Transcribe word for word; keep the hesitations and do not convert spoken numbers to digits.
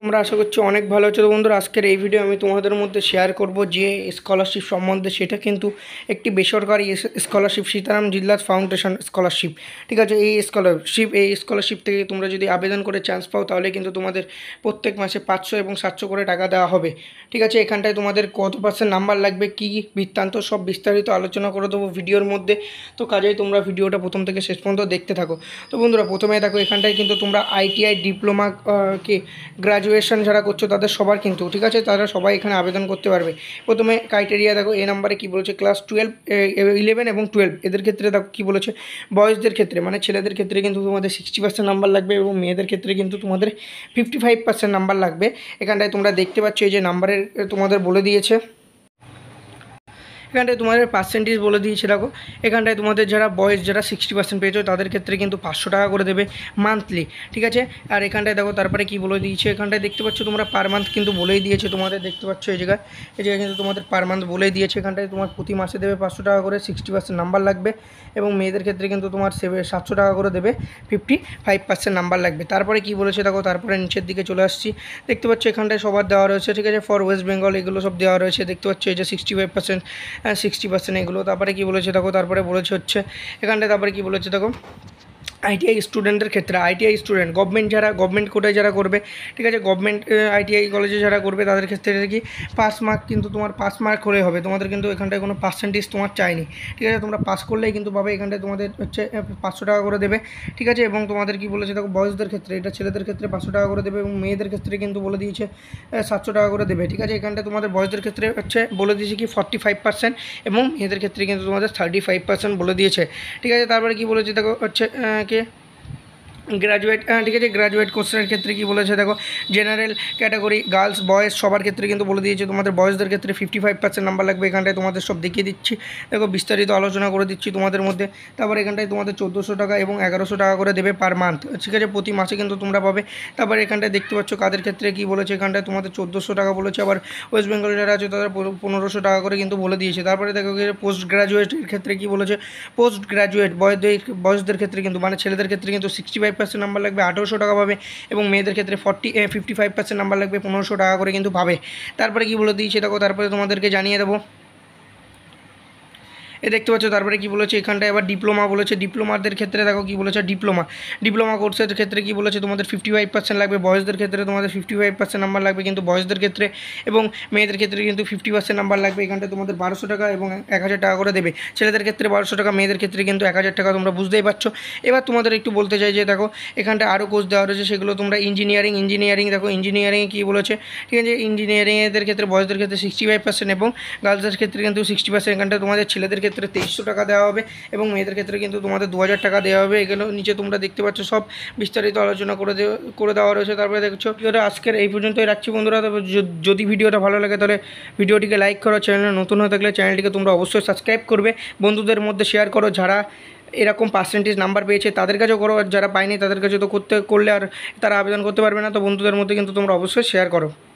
তোমরা আশা করছি অনেক ভালো আছো। তো বন্ধুরা, আজকের এই ভিডিও আমি তোমাদের মধ্যে শেয়ার করব যে স্কলারশিপ সম্বন্ধে। সেটা কিন্তু একটি বেসরকারি scholarship, Sitaram Jindal foundation scholarship. ঠিক আছে, এই স্কলারশিপ এই স্কলারশিপ থেকে তোমরা যদি আবেদন করে চান্স পাও তাহলে কিন্তু তোমাদের প্রত্যেক মাসে পাঁচশো এবং সাতশো করে টাকা দেওয়া হবে। ঠিক আছে, এখানটায় তোমাদের কত পার্সেন্ট নাম্বার লাগবে, কী বৃত্তান্ত, সব বিস্তারিত আলোচনা করে দেবো ভিডিওর মধ্যে। তো কাজেই তোমরা ভিডিওটা প্রথম থেকে শেষ পর্যন্ত দেখতে থাকো। তো বন্ধুরা, প্রথমে দেখো এখানটায় কিন্তু তোমরা আইটিআই ডিপ্লোমা কি গ্র্যাজুয়েশন যারা করছো তাদের সবার কিন্তু, ঠিক আছে, তারা সবাই এখানে আবেদন করতে পারবে। প্রথমে ক্রাইটেরিয়া দেখো, এ নাম্বারে কী বলেছে, ক্লাস টুয়েলভ ইলেভেন এবং টুয়েলভ এদের ক্ষেত্রে দেখো কী বলেছে। বয়েজদের ক্ষেত্রে মানে ছেলেদের ক্ষেত্রে কিন্তু তোমাদের সিক্সটি পার্সেন্ট নাম্বার লাগবে এবং মেয়েদের ক্ষেত্রে কিন্তু তোমাদের ফিফটি ফাইভ পার্সেন্ট নাম্বার লাগবে। এখানটায় তোমরা দেখতে পাচ্ছ এই যে নাম্বারের তোমাদের বলে দিয়েছে। এখানটায় তোমাদের পার্সেন্টেজ বলে দিয়েছে দেখো। এখানটায় তোমাদের যারা বয়েজ যারা সিক্সটি পার্সেন্ট পেয়েছো তাদের ক্ষেত্রে কিন্তু পাঁচশো টাকা করে দেবে মান্থলি। ঠিক আছে, আর এখানটায় দেখো তারপরে কি বলে দিয়েছে, এখানটায় দেখতে পাচ্ছ তোমরা পার মান্থ কিন্তু বলেই দিয়েছে তোমাদের, দেখতে পাচ্ছ এই জায়গায় এই জায়গায় কিন্তু তোমাদের পার মান্থ বলেই দিয়েছে। এখানটায় তোমার প্রতি মাসে দেবে পাঁচশো টাকা করে, সিক্সটি পার্সেন্ট নাম্বার লাগবে এবং মেয়েদের ক্ষেত্রে কিন্তু তোমার সেভে সাতশো টাকা করে দেবে, ফিফটি ফাইভ পার্সেন্ট নাম্বার লাগবে। তারপরে কি বলেছে দেখো, তারপরে নিচের দিকে চলে আসছি, দেখতে পাচ্ছ এখানটায় সবার দেওয়া রয়েছে। ঠিক আছে, ফর ওয়েস্ট বেঙ্গল এগুলো সব দেওয়া রয়েছে, দেখতে পাচ্ছ এই যে sixty five percent sixty percent এগুলো। তারপরে কি বলেছে দেখো, তারপরে বলেছে হচ্ছে এখানটায়, তারপরে কি বলেছে দেখো, আইটিআই স্টুডেন্টের ক্ষেত্রে, আইটিআই স্টুডেন্ট গভর্নমেন্ট যারা গভর্নমেন্ট কোটায় যারা করবে, ঠিক আছে, গভর্নমেন্ট আইটিআই কলেজে যারা করবে তাদের ক্ষেত্রে কি পাস মার্ক কিন্তু তোমার পাস মার্ক হলে হবে, তোমাদের কিন্তু এখানটায় কোনো পার্সেন্টেজ তোমার চাইনি। ঠিক আছে, তোমরা পাস করলেই কিন্তু পাবে। এখানটায় তোমাদের হচ্ছে পাঁচশো টাকা করে দেবে। ঠিক আছে, এবং তোমাদের কি বলেছে দেখো, বয়েজদের ক্ষেত্রে, এটা ছেলেদের ক্ষেত্রে পাঁচশো টাকা করে দেবে এবং মেয়েদের ক্ষেত্রে কিন্তু বলে দিয়েছে সাতশো টাকা করে দেবে। ঠিক আছে, এখানটায় তোমাদের বয়েজদের ক্ষেত্রে হচ্ছে বলে দিয়েছে কি ফর্টি ফাইভ পার্সেন্ট এবং মেয়েদের ক্ষেত্রে কিন্তু তোমাদের থার্টি ফাইভ পার্সেন্ট বলে দিয়েছে। ঠিক আছে, তারপরে কি বলেছে দেখো হচ্ছে কে গ্র্যাজুয়েট, ঠিক আছে, গ্র্যাজুয়েট কোর্সের ক্ষেত্রে কী বলেছে দেখো, জেনারেল ক্যাটাগরি গার্লস বয়েজ সবার ক্ষেত্রে কিন্তু বলে দিয়েছে তোমাদের বয়েজদের ক্ষেত্রে ফিফটি ফাইভ পার্সেন্ট নাম্বার লাগবে। এখানটায় তোমাদের সব দেখিয়ে দিচ্ছি দেখো, বিস্তারিত আলোচনা করে দিচ্ছি তোমাদের মধ্যে। তারপর এখানটায় তোমাদের চোদ্দোশো টাকা এবং এগারোশো টাকা করে দেবে পার মান্থ। ঠিক আছে, প্রতি মাসে কিন্তু তোমরা পাবে। তারপর এখানটায় দেখতে পাচ্ছ কাদের ক্ষেত্রে কী বলেছে, এখানটায় তোমাদের চোদ্দোশো টাকা বলেছে, আবার ওয়েস্ট বেঙ্গল যারা আছে তাদের পনেরোশো টাকা করে কিন্তু বলে দিয়েছে। তারপরে দেখো পোস্ট গ্র্যাজুয়েটের ক্ষেত্রে কী বলেছে, পোস্ট গ্র্যাজুয়েট বয়েজদের বয়েজদের ক্ষেত্রে কিন্তু মানে ছেলেদের ক্ষেত্রে কিন্তু সিক্সটি ফাইভ পার্সেন্ট নাম্বার লাগবে, আঠারোশো টাকা পাবে এবং মেয়েদের ক্ষেত্রে forty fifty five percent number লাগবে, পনেরোশো টাকা করে কিন্তু পাবে। তারপরে কি বলে দিয়েছে দেখো, তারপরে তোমাদেরকে জানিয়ে দেবো, এ দেখতে পাচ্ছ। তারপরে কি বলেছে এখানটায় আবার ডিপ্লোমা বলেছে, ডিপ্লোমাদের ক্ষেত্রে দেখো কি বলেছে, ডিপ্লোমা ডিপ্লোমা কোর্সের ক্ষেত্রে কি বলেছে তোমাদের ফিফটি ফাইভ পার্সেন্ট লাগবে, বয়েজদের ক্ষেত্রে তোমাদের ফিফটি ফাইভ পার্সেন্ট নাম্বার লাগবে কিন্তু বয়েজদের ক্ষেত্রে, এবং মেয়েদের ক্ষেত্রে কিন্তু ফিফটি পার্সেন্ট নাম্বার লাগবে। এখানটায় তোমাদের বারোশো টাকা এবং এক হাজার টাকা করে দেবে, ছেলেদের ক্ষেত্রে বারোশো টাকা, মেয়েদের ক্ষেত্রে কিন্তু এক হাজার টাকা, তোমরা বুঝতেই পারছো। এবার তোমাদের একটু বলতে চাই যে দেখো এখানটায় আরও কোর্স দেওয়া রয়েছে, সেগুলো তোমরা ইঞ্জিনিয়ারিং ইঞ্জিনিয়ারিং দেখো ইঞ্জিনিয়ারিংয়ে কী বলেছে, ঠিক আছে, ইঞ্জিনিয়ারিংয়েদের ক্ষেত্রে বয়েজদের ক্ষেত্রে সিক্সটি ফাইভ পার্সেন্ট এবং গার্লসদের ক্ষেত্রে কিন্তু সিক্সটি পার্সেন্ট। এখানটায় তোমাদের ছেলেদের ক্ষেত্রে তেইশশো টাকা দেওয়া হবে এবং মেয়েদের ক্ষেত্রে কিন্তু তোমাদের দু হাজার টাকা দেওয়া হবে। এগুলো নিচে তোমরা দেখতে পাচ্ছ সব বিস্তারিত আলোচনা করে দেওয়া করে দেওয়া রয়েছে। তারপরে দেখছো ভিডিওটা আজকের এই পর্যন্তই রাখছি বন্ধুরা। তবে যদি ভিডিওটা ভালো লাগে তাহলে ভিডিওটিকে লাইক করো, চ্যানেলে নতুন হয়ে থাকলে চ্যানেলটিকে তোমরা অবশ্যই সাবস্ক্রাইব করবে, বন্ধুদের মধ্যে শেয়ার করো, যারা এরকম পার্সেন্টেজ নাম্বার পেয়েছে তাদের কাছেও করো, আর যারা পায়নি তাদের কাছে তো করতে করলে আর তারা আবেদন করতে পারবে না। তো বন্ধুদের মধ্যে কিন্তু তোমরা অবশ্যই শেয়ার করো।